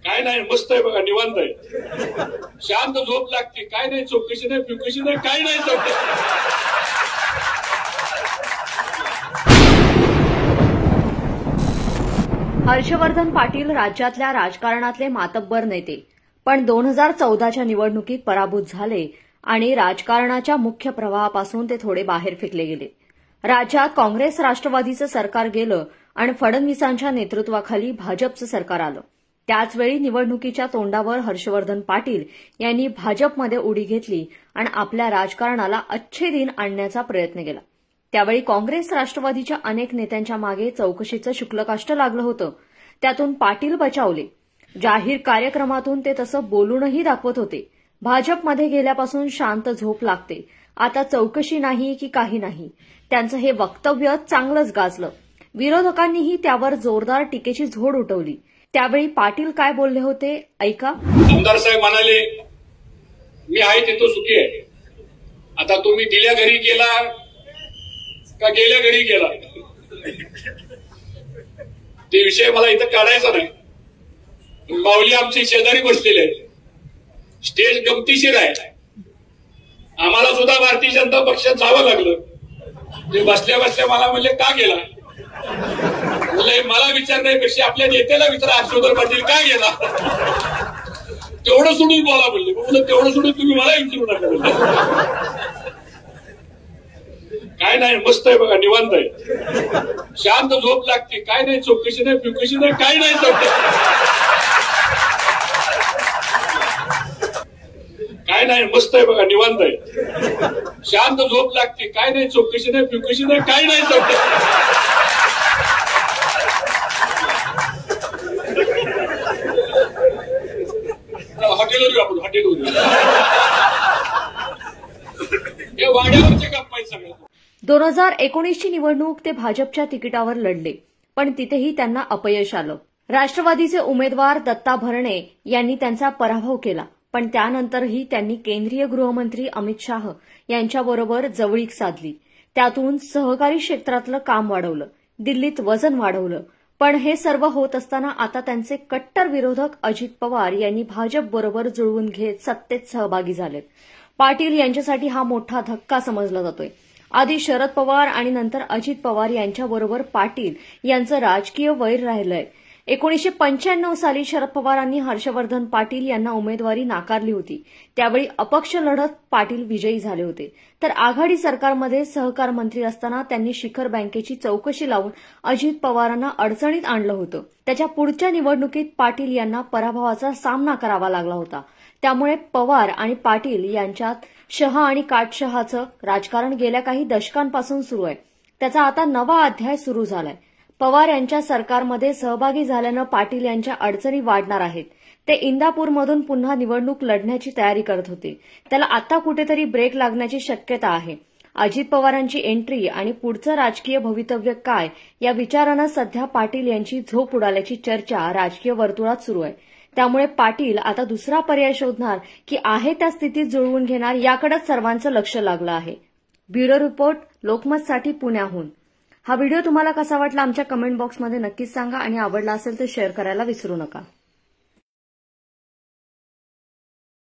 काय नाही, मस्त आहे बघा, निवांत आहे, शांत झोप लागते, काय नाही, चौकशी नाही, फिकशी नाही, काय नाही चौकशी. हर्षवर्धन पाटील राज्यातल्या राजकारणातले मातब्बर नेते, पण 2014च्या निवडणुकीत पराभूत झाले आणि राजकारणाच्या मुख्य प्रवाहापासून ते थोडे बाहेर फेकले गेले. राज्यात काँग्रेस राष्ट्रवादीचं सरकार गेलं आणि फडणवीसांच्या नेतृत्वाखाली भाजपचं सरकार आलं. त्याचवेळी निवडणुकीच्या तोंडावर हर्षवर्धन पाटील यांनी भाजपमध्ये उडी घेतली आणि आपल्या राजकारणाला अच्छे दिन आणण्याचा प्रयत्न केला. त्यावेळी काँग्रेस राष्ट्रवादीच्या अनेक नेत्यांच्या मागे चौकशीचं शुक्लकाष्ठ लागलं होतं. त्यातून पाटील बचावले. जाहीर कार्यक्रमातून ते तसं बोलूनही दाखवत होते. भाजपमध्ये गेल्यापासून शांत झोप लागते, आता चौकशी नाही की काही नाही. त्यांचं हे वक्तव्य चांगलंच गाजलं. विरोधकांनीही त्यावर जोरदार टीकेची झोड उठवली. त्यावेळी पाटील काय बोलले होते ऐका. आमदार साहेब म्हणाले, मी आहे तिथं सुखी आहे. आता तुम्ही दिल्या घरी गेला का गेल्या घरी गेला ते विषय मला इथं काढायचा नाही. माऊली आमची शेजारी बसलेली आहे, स्टेज गमतीशीर आहे. आम्हाला सुद्धा भारतीय जनता पक्षात जावं लागलं. ते बसल्या बसल्या मला म्हणले का गेला, मला विचारण्यापेक्षा आपल्या नेत्याला विचारा, हर्षवर्धन पाटील काय गेला, तेवढं सोडून बोला म्हणले. तेवढं सोडून तुम्ही मला विचारू नका. काय नाही, मस्त आहे बघा, निवांत आहे, शांत झोप लागते, काय नाही, चौकशी नाही, फिकशी नाही, काय नाही चौकशी. काय नाही, मस्त आहे बघा, निवांत आहे, शांत झोप लागते, काय नाही, चौकशी नाही, फिकशी नाही, काय नाही चौकशी. हॉटेलवर येऊ आपण, हॉटेलवर हे वाड्यावरचे गप्पा आहेत सगळ्या. 2019ची निवडणूक ते भाजपच्या तिकिटावर लढले, पण तिथेही त्यांना अपयश आलं. राष्ट्रवादीचे उमेदवार दत्ता भरणे यांनी त्यांचा पराभव केला, पण त्यानंतरही त्यांनी केंद्रीय गृहमंत्री अमित शाह यांच्याबरोबर जवळीक साधली. त्यातून सहकारी क्षेत्रातलं काम वाढवलं, दिल्लीत वजन वाढवलं. पण हे सर्व होत असताना आता त्यांचे कट्टर विरोधक अजित पवार यांनी भाजपबरोबर जुळवून घेत सत्तेत सहभागी झालेत. पाटील यांच्यासाठी हा मोठा धक्का समजला जातोय. आधी शरद पवार आणि नंतर अजित पवार यांच्याबरोबर पाटील यांचं राजकीय वैर राहिलंय. 1995 साली शरद पवारांनी हर्षवर्धन पाटील यांना उमेदवारी नाकारली होती. त्यावेळी अपक्ष लढत पाटील विजयी झाले होते. तर आघाडी सरकारमध्ये सहकार मंत्री असताना त्यांनी शिखर बँकेची चौकशी लावून अजित पवारांना अडचणीत आणलं होतं. त्याच्या पुढच्या निवडणुकीत पाटील यांना पराभवाचा सामना करावा लागला होता. त्यामुळे पवार आणि पाटील यांच्यात शहा आणि काटशहाचं राजकारण गेल्या काही दशकांपासून सुरू आहे. त्याचा आता नवा अध्याय सुरू झालाय. पवार यांच्या सरकारमध्ये सहभागी झाल्यानं पाटील यांच्या अडचणी वाढणार आहेत. ते इंदापूरमधून पुन्हा निवडणूक लढण्याची तयारी करत होते. त्याला आता कुठेतरी ब्रेक लागण्याची शक्यता आहे. अजित पवारांची एंट्री आणि पुढचं राजकीय भवितव्य काय या विचारानं सध्या पाटील यांची झोप उडाल्याची चर्चा राजकीय वर्तुळात सुरू आहे. त्यामुळे पाटील आता दुसरा पर्याय शोधणार की आहे त्या स्थितीत जुळवून घेणार याकडेच सर्वांचं लक्ष लागलं आहे. ब्युरो रिपोर्ट, लोकमतसाठी पुण्याहून. हा व्हिडिओ तुम्हाला कसा वाटला आमच्या कमेंट बॉक्समध्ये नक्कीच सांगा आणि आवडला असेल तर शेअर करायला विसरू नका.